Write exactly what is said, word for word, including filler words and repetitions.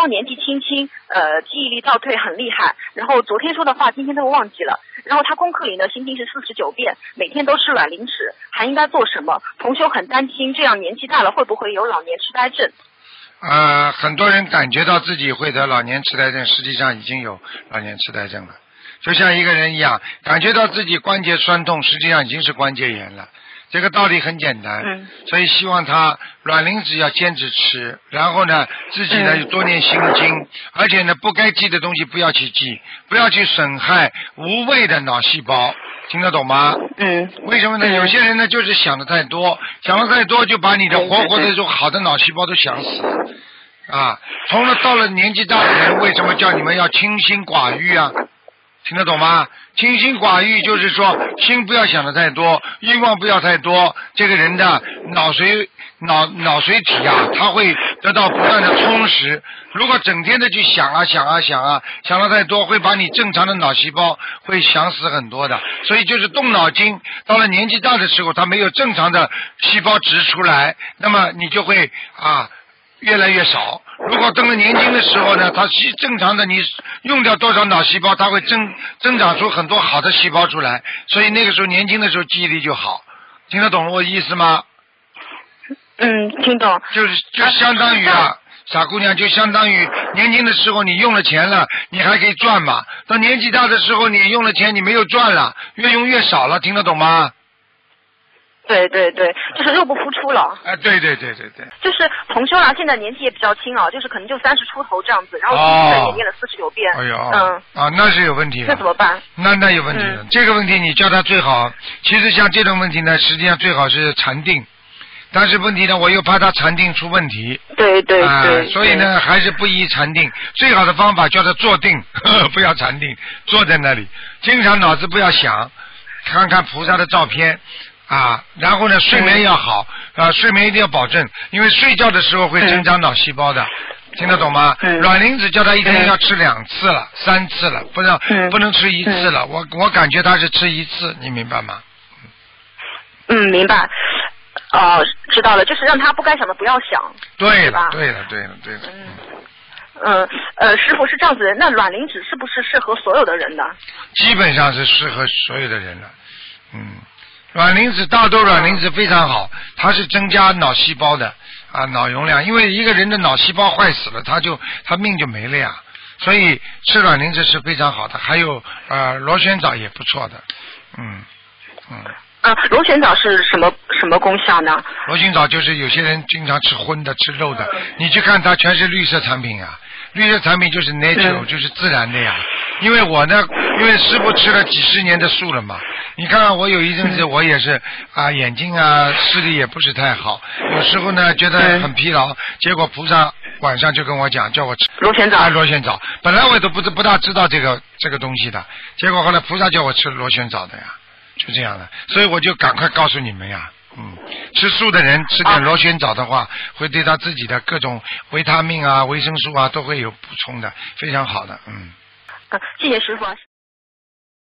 说年纪轻轻，呃，记忆力倒退很厉害，然后昨天说的话今天都忘记了。然后他功课里呢心经是四十九遍，每天都吃卵磷脂，还应该做什么？同修很担心，这样年纪大了会不会有老年痴呆症？ 呃，很多人感觉到自己会得老年痴呆症，实际上已经有老年痴呆症了。就像一个人一样，感觉到自己关节酸痛，实际上已经是关节炎了。这个道理很简单， 嗯、 所以希望他卵磷脂要坚持吃，然后呢，自己呢多念心经，而且呢，不该记的东西不要去记，不要去损害无谓的脑细胞，听得懂吗？ 嗯。 为什么呢？ 嗯、 有些人呢就是想的太多，想的太多就把你的活活的这种好的脑细胞都想死了。啊，从了到了年纪大的人，为什么叫你们要清心寡欲啊？听得懂吗？清心寡欲就是说，心不要想的太多，欲望不要太多，这个人的脑髓脑脑髓体啊，他会得到不断的充实。如果整天的去想啊想啊想啊，想的太多，会把你正常的脑细胞会想死很多的。所以就是动脑筋，到了年纪大的时候，他没有正常的细胞植出来，那么你就会啊越来越少。如果等了年轻的时候呢，它是正常的，你用掉多少脑细胞，它会增增长出很多好的细胞出来，所以那个时候年轻的时候记忆力就好。听得懂我意思吗？ 嗯，听懂。 就是就相当于啊，傻姑娘，就相当于年轻的时候你用了钱了，你还可以赚嘛。到年纪大的时候，你用了钱你没有赚了，越用越少了，听得懂吗？ 对对对，就是肉不敷出了。 哎、啊，对对对对对。 就是同修啊，现在年纪也比较轻啊，就是可能就三十出头这样子，然后今天也念了四十九遍。 哎呦， 嗯。 啊，那是有问题的。 那怎么办？ 那那有问题的、嗯。这个问题你叫他最好，其实像这种问题呢，实际上最好是禅定，但是问题呢，我又怕他禅定出问题。 对对对。啊、 呃，所以呢，还是不宜禅定。最好的方法叫他坐定，呵呵不要禅定，坐在那里，经常脑子不要想，看看菩萨的照片。啊，然后呢，睡眠要好啊，睡眠一定要保证，因为睡觉的时候会增长脑细胞的，嗯、听得懂吗？嗯、卵磷脂叫他一天要吃两次了，嗯、三次了，不能、嗯、不能吃一次了。嗯、我我感觉他是吃一次，你明白吗？ 嗯，明白。哦，知道了，就是让他不该想的不要想。 对了，对了，对了，对了。 嗯。嗯呃，师傅是这样子的，那卵磷脂是不是适合所有的人的？ 基本上是适合所有的人的，嗯。卵磷脂，大豆卵磷脂非常好，它是增加脑细胞的啊，脑容量。因为一个人的脑细胞坏死了，他就他命就没了呀。所以吃卵磷脂是非常好的，还有呃螺旋藻也不错的，嗯嗯。 啊，螺旋藻是什么什么功效呢？ 螺旋藻就是有些人经常吃荤的、吃肉的，你去看它全是绿色产品啊，绿色产品就是 natural，、嗯、就是自然的呀。因为我呢，因为师傅吃了几十年的素了嘛，你看看我有一阵子我也是啊，眼睛啊视力也不是太好，有时候呢觉得很疲劳，结果菩萨晚上就跟我讲，叫我吃螺旋藻。 啊，螺旋藻，本来我都不不大知道这个这个东西的，结果后来菩萨叫我吃螺旋藻的呀，就这样的，所以我就赶快告诉你们呀。嗯，吃素的人吃点螺旋藻的话，啊、会对他自己的各种维他命啊、维生素啊都会有补充的，非常好的。嗯。 啊，谢谢师傅。